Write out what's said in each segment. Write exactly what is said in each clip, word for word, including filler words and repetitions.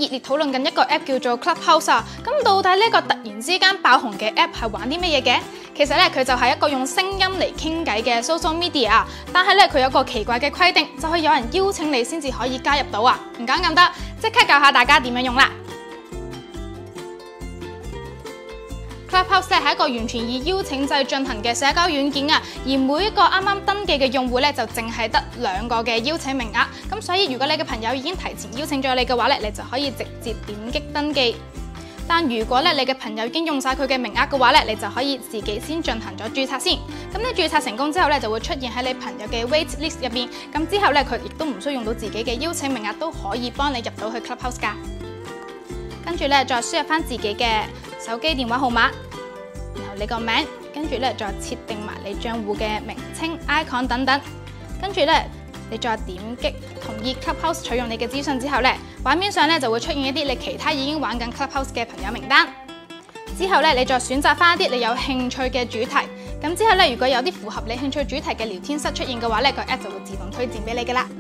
熱烈討論緊一個 app 叫做 Clubhouse 啊。咁到底呢個突然之間爆紅嘅 app 係玩啲乜嘢嘅？其實咧佢就係一個用聲音嚟傾偈嘅 social media， 但係咧佢有個奇怪嘅規定，就係有人邀請你先至可以加入到啊。唔講咁多，即刻教下大家點樣用啦。Clubhouse 咧係一個完全以邀請制進行嘅社交軟件啊，而每一個啱啱登記嘅用戶咧就淨係得兩個嘅邀請名額，咁所以如果你嘅朋友已經提前邀請咗你嘅話咧，你就可以直接點擊登記。但如果咧你嘅朋友已經用晒佢嘅名額嘅話咧，你就可以自己先進行咗註冊先。咁你註冊成功之後咧，就會出現喺你朋友嘅 wait list 入邊。咁之後咧，佢亦都唔需要用到自己嘅邀請名額，都可以幫你入到去 Clubhouse 噶。跟住咧，再輸入翻自己嘅手機電話號碼，然後你個名，跟住咧再設定埋你賬戶嘅名稱、icon 等等。跟住咧，你再點擊同意 Clubhouse 取用你嘅資訊之後咧，畫面上咧就會出現一啲你其他已經玩緊 Clubhouse 嘅朋友名單。之後咧，你再選擇翻一啲你有興趣嘅主題。咁之後咧，如果有啲符合你興趣主題嘅聊天室出現嘅話咧，個 app 就會自動推薦俾你噶啦。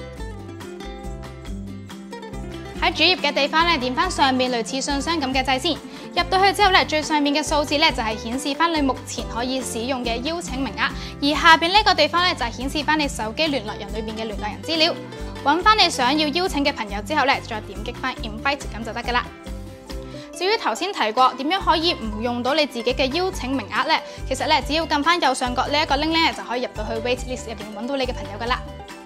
喺主頁嘅地方咧，點翻上面類似信箱咁嘅掣先。入到去之後咧，最上面嘅數字咧就係顯示翻你目前可以使用嘅邀請名額，而下邊呢個地方咧就係顯示翻你手機聯絡人裏邊嘅聯絡人資料。揾翻你想要邀請嘅朋友之後咧，再點擊翻 Invite 咁就得噶啦。至於頭先提過點樣可以唔用到你自己嘅邀請名額咧，其實咧只要撳翻右上角呢一個 link 咧，就可以入到去 Wait List 入邊揾到你嘅朋友噶啦。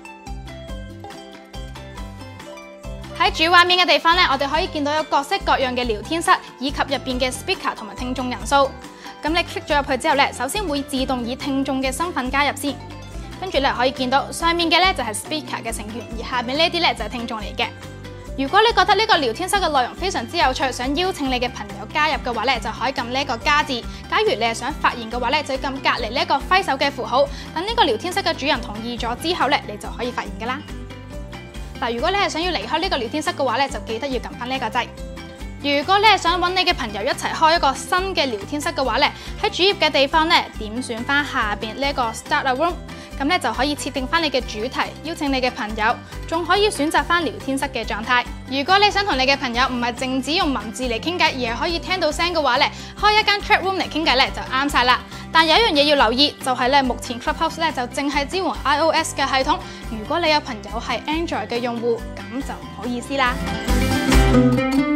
喺主畫面嘅地方咧，我哋可以見到有各式各樣嘅聊天室，以及入邊嘅 speaker 同埋聽眾人數。咁你 click 咗入去之後咧，首先會自動以聽眾嘅身份加入先，跟住咧可以見到上面嘅咧就係 speaker 嘅成員，而下面呢啲咧就係聽眾嚟嘅。如果你覺得呢個聊天室嘅內容非常之有趣，想邀請你嘅朋友加入嘅話咧，就可以撳呢一個加字。假如你係想發言嘅話咧，就要撳隔離呢一個揮手嘅符號，等呢個聊天室嘅主人同意咗之後咧，你就可以發言噶啦。嗱，如果你係想要離開呢個聊天室嘅話咧，就記得要撳翻呢個掣。如果你係想揾你嘅朋友一齊開一個新嘅聊天室嘅話咧，喺主頁嘅地方咧點選翻下邊呢一個 Start a Room， 咁咧就可以設定翻你嘅主題，邀請你嘅朋友，仲可以選擇翻聊天室嘅狀態。如果你想同你嘅朋友唔係淨止用文字嚟傾偈，而係可以聽到聲嘅話咧，開一間 Chat Room 嚟傾偈咧就啱晒啦。但有一樣嘢要留意，就係咧目前 Clubhouse 咧就淨係支援 iOS 嘅系統。如果你有朋友係 Android 嘅用戶，咁就唔好意思啦。